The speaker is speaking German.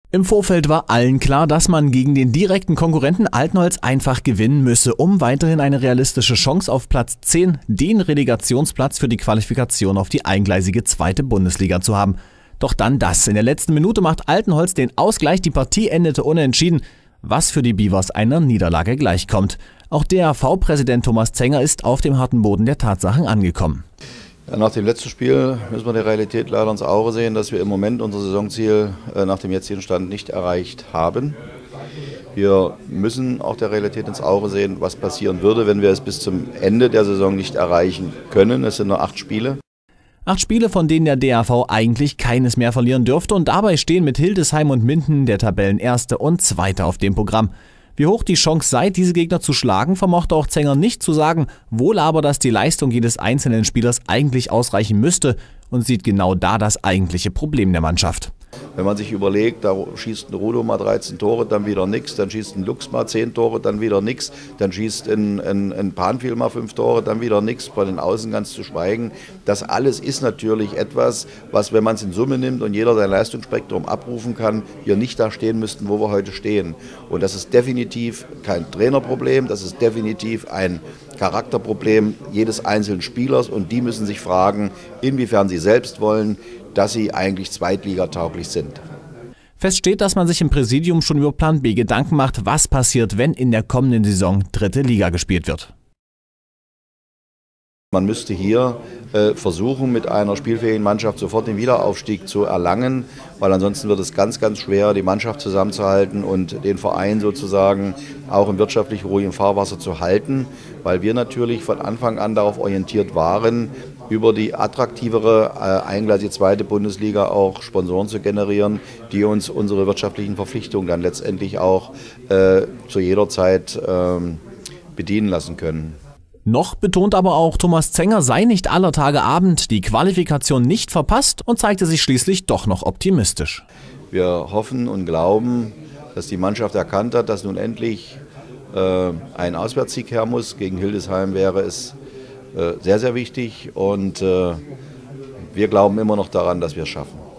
Im Vorfeld war allen klar, dass man gegen den direkten Konkurrenten Altenholz einfach gewinnen müsse, um weiterhin eine realistische Chance auf Platz 10, den Relegationsplatz für die Qualifikation auf die eingleisige 2. Bundesliga zu haben. Doch dann das. In der letzten Minute macht Altenholz den Ausgleich, die Partie endete unentschieden, was für die Beavers einer Niederlage gleichkommt. Auch DRV-Präsident Thomas Zenger ist auf dem harten Boden der Tatsachen angekommen. Ja, nach dem letzten Spiel müssen wir der Realität leider ins Auge sehen, dass wir im Moment unser Saisonziel nach dem jetzigen Stand nicht erreicht haben. Wir müssen auch der Realität ins Auge sehen, was passieren würde, wenn wir es bis zum Ende der Saison nicht erreichen können. Es sind nur 8 Spiele. 8 Spiele, von denen der DRV eigentlich keines mehr verlieren dürfte, und dabei stehen mit Hildesheim und Minden der Tabellenerste und Zweite auf dem Programm. Wie hoch die Chance sei, diese Gegner zu schlagen, vermochte auch Zenger nicht zu sagen, wohl aber, dass die Leistung jedes einzelnen Spielers eigentlich ausreichen müsste, und sieht genau da das eigentliche Problem der Mannschaft. Wenn man sich überlegt, da schießt ein Rudo mal 13 Tore, dann wieder nichts, dann schießt ein Lux mal 10 Tore, dann wieder nichts, dann schießt ein Panfil mal 5 Tore, dann wieder nichts, bei den Außen ganz zu schweigen. Das alles ist natürlich etwas, was, wenn man es in Summe nimmt und jeder sein Leistungsspektrum abrufen kann, wir nicht da stehen müssten, wo wir heute stehen. Und das ist definitiv kein Trainerproblem, das ist definitiv ein Charakterproblem jedes einzelnen Spielers, und die müssen sich fragen, inwiefern sie selbst wollen, dass sie eigentlich zweitligatauglich sind. Fest steht, dass man sich im Präsidium schon über Plan B Gedanken macht, was passiert, wenn in der kommenden Saison 3. Liga gespielt wird. Man müsste hier versuchen, mit einer spielfähigen Mannschaft sofort den Wiederaufstieg zu erlangen, weil ansonsten wird es ganz, ganz schwer, die Mannschaft zusammenzuhalten und den Verein sozusagen auch im wirtschaftlich ruhigen Fahrwasser zu halten, weil wir natürlich von Anfang an darauf orientiert waren, über die attraktivere eingleisige 2. Bundesliga auch Sponsoren zu generieren, die uns unsere wirtschaftlichen Verpflichtungen dann letztendlich auch zu jeder Zeit bedienen lassen können. Noch betont aber auch Thomas Zenger, sei nicht aller Tage Abend, die Qualifikation nicht verpasst, und zeigte sich schließlich doch noch optimistisch. Wir hoffen und glauben, dass die Mannschaft erkannt hat, dass nun endlich ein Auswärtssieg her muss. Gegen Hildesheim wäre es sehr, sehr wichtig, und wir glauben immer noch daran, dass wir es schaffen.